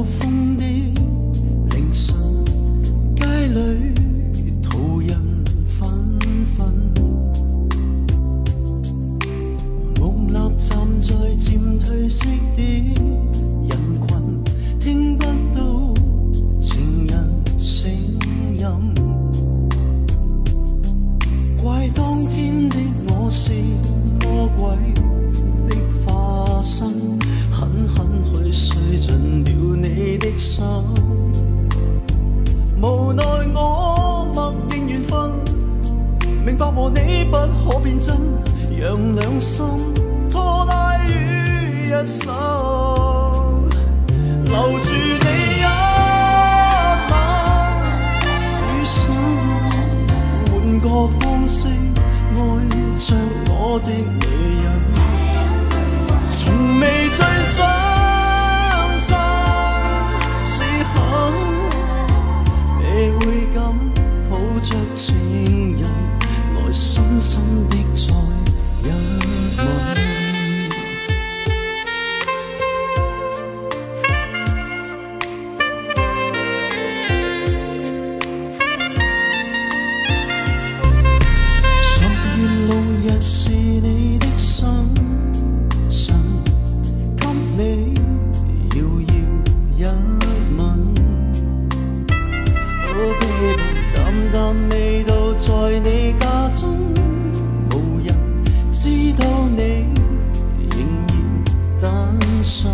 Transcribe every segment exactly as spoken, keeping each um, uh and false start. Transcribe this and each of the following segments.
风的凌晨，街里途人纷纷，梦立站在渐褪色的人群，听不到情人声音。怪当天的我是魔鬼的化身，狠狠去碎尽了你的心。无奈我默认缘分，明白和你不可变真，让两心拖拉于一手，留住你一晚余生，换个方式爱着我的女人，从未最相衬，是肯你会敢抱着情人，来深深的再一吻。是你的心神，给你遥遥一吻。Oh baby， 淡淡味道在你家中，无人知道你仍然單身。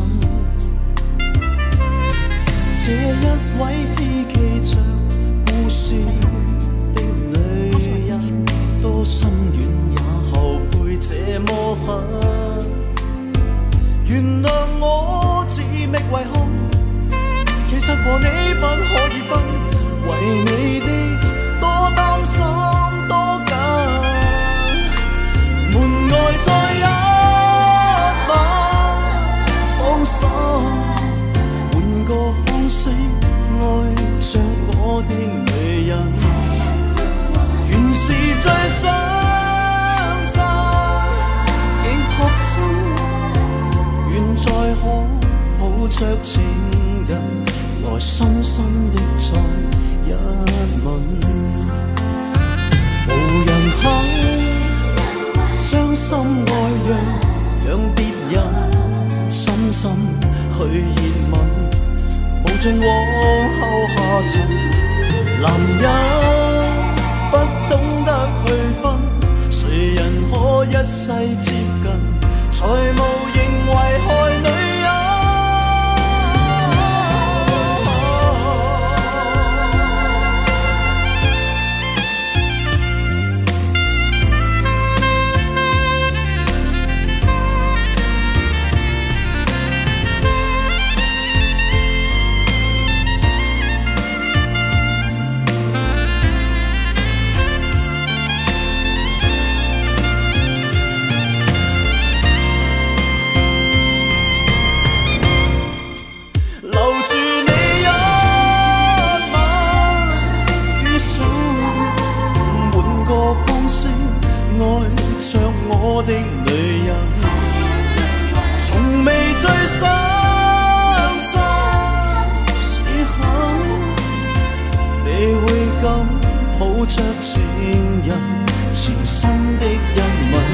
這一位希冀着故事的女人，多心軟。這麼狠，原諒我自覓遺憾，其實和你不可以分，為你的多擔心多緊，門外再一晚放手，換個方式愛着我的女人，原是最想願再可抱着情人，來深深的再一吻。無人肯將心愛讓讓別人深深去熱吻，無盡往後下沉。男人不懂得區分，誰人可一世接近，才無形危害女人。着我的女人，從未最相襯，是肯你會敢抱着情人，情深的一吻。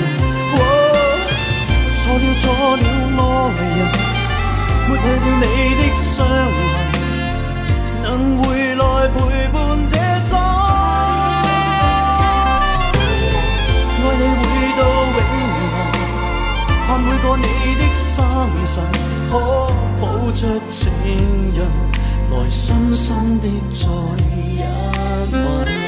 錯了錯了愛人，抹去了你的傷痕，能回來陪伴這生。愛你會到永恆，盼每個你的生辰，可抱着情人，來深深的再一吻。